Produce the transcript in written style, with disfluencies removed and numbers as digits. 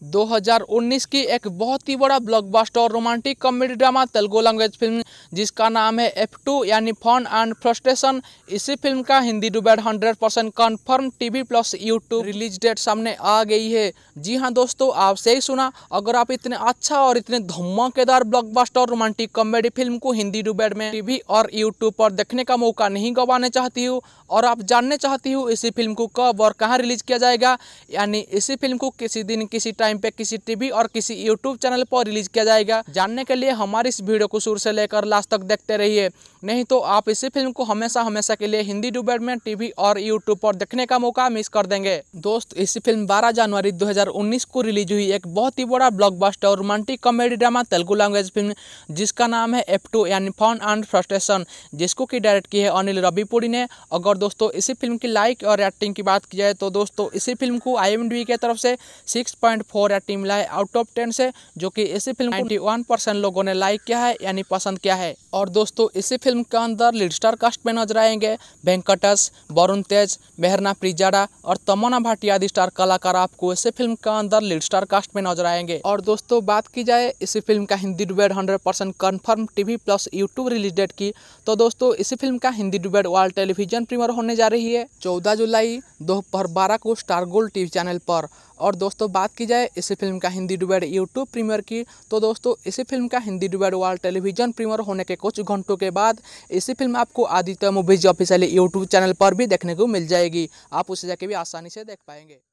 2019 की एक बहुत ही बड़ा blockbuster romantic comedy drama Telugu language film जिसका नाम है F2 यानी फन एंड फ्रस्ट्रेशन। इसी फिल्म का Hindi dubbed 100% confirm TV plus YouTube release date सामने आ गई है। जी हाँ दोस्तों, आप सही सुना। अगर आप इतने अच्छा और इतने धमाकेदार ब्लॉकबस्टर रोमांटिक कॉमेडी फिल्म को हिंदी डुबेड में टीवी और यूट्यूब पर देखने का मौका नहीं गंवाने चाहती हो और आप जानने चाहती हो इसी फिल्म को कब और कहाँ रिलीज किया जाएगा, यानी इसी फिल्म को किसी दिन किसी टाइम पे किसी टीवी और किसी यूट्यूब चैनल पर रिलीज किया जाएगा, जानने के लिए हमारी इस वीडियो को शुरू से लेकर लास्ट तक देखते रहिए। नहीं तो आप इसी फिल्म को हमेशा हमेशा के लिए हिंदी डुबेड में टीवी और यूट्यूब पर देखने का मौका मिस कर देंगे। दोस्त, इसी फिल्म 12 जनवरी 2019 को रिलीज हुई एक बहुत ही बड़ा blockbuster romantic comedy drama Telugu language film जिसका नाम है F2 यानी फन एंड फ्रस्ट्रेशन, जिसको की डायरेक्ट की है अनिल रविपुरी ने। अगर दोस्तों इसी फिल्म की लाइक और रेटिंग की बात की जाए तो दोस्तों इसी फिल्म को IMDb की तरफ से 6.4 रेटिंग मिला है आउट ऑफ 10 से, जो कि इसी फिल्म को 91% लोगों ने लाइक किया है यानी पसंद किया है। और दोस्तों इसी फिल्म के अंदर लीड स्टार कास्ट में नजर आएंगे वेंकटेश, वरुण तेज, मेहरना प्रिजाड़ा और तमन्ना भाटिया आदि स्टार कलाकार आपको इसी फिल्म के अंदर लीड स्टार कास्ट में नजर आएंगे। और दोस्तों बात की जाए इसी फिल्म का Hindi dubbed 100% confirm TV plus YouTube release date की, तो दोस्तों इसी फिल्म का Hindi dubbed world television premiere होने जा रही है 14 जुलाई दोपहर 12 को स्टार गोल्ड टीवी चैनल पर। और दोस्तों बात की जाए इसी फिल्म का हिंदी डुबेड यूट्यूब प्रीमियर की, तो दोस्तों इसी फिल्म का Hindi dubbed world television premiere होने के कुछ घंटों के बाद इसी फिल्म आपको Aditya movies official YouTube channel पर भी देखने को मिल जाएगी। आप उसे जाके भी आसानी से देख पाएंगे।